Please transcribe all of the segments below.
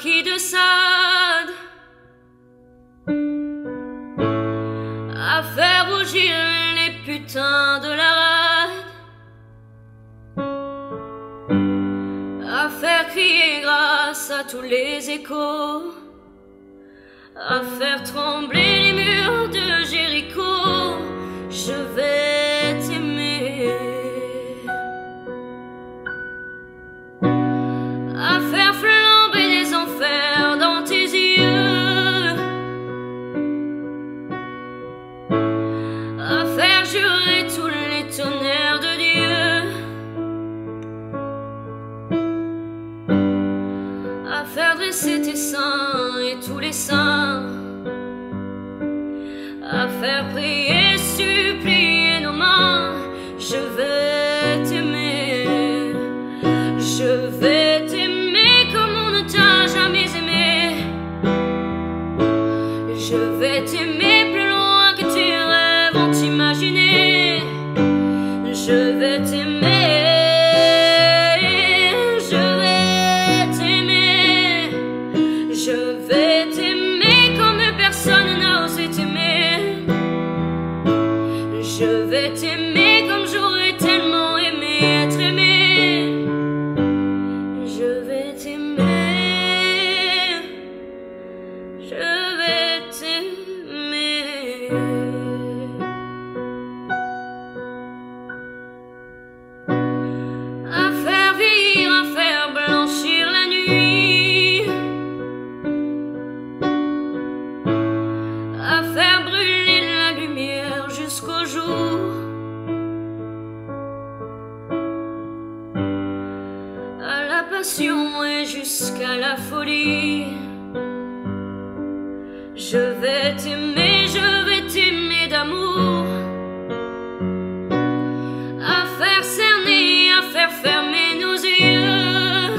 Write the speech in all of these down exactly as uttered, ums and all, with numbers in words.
marquis de Sade, à faire rougir les putains de la rade, à faire crier grâce à tous les échos, à faire trembler les murs de Jéricho. Je vais t'aimer, à faire flamber les enfers dans tes yeux, à faire jurer tous les tonnerres de Dieu, à faire dresser tes seins et tous les saints, à faire prier, supplier nos mains. Je vais t'aimer, je vais t'aimer comme on ne t'a jamais aimé. Je vais t'aimer plus loin que tes rêves ont imaginé. Je vais t'aimer, je vais t'aimer, je vais t'aimer comme personne n'a osé t'aimer. Je vais t'aimer comme j'aurais tellement aimé être aimé. Je vais t'aimer, je vais t'aimer. À faire vieillir, à faire blanchir la nuit, à faire brûler la lumière jusqu'au jour, à la passion et jusqu'à la folie. Je vais t'aimer, je vais t'aimer d'amour, à faire cerner, à faire fermer nos yeux,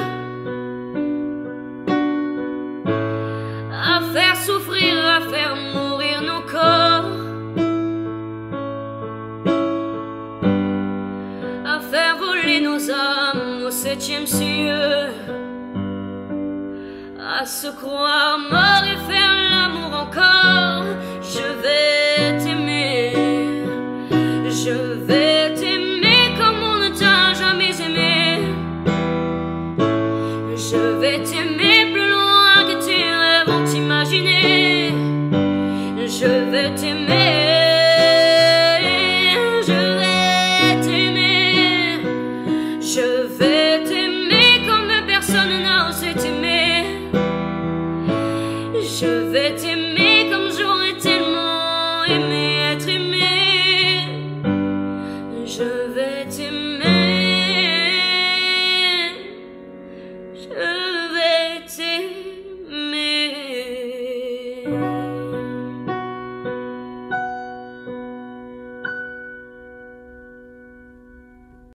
à faire souffrir, à faire mourir nos corps, à faire voler nos âmes au septième cieux, à se croire mort et faire l'amour encore. Je vais t'aimer, je vais t'aimer comme on ne t'a jamais aimé. Je vais t'aimer plus loin que tes rêves ont imaginé. Je vais t'aimer, je vais t'aimer, je vais t'aimer comme personne n'a osé t'aimer. Je vais t'aimer comme j'aurais tellement aimé être aimé. Je vais t'aimer, je vais t'aimer.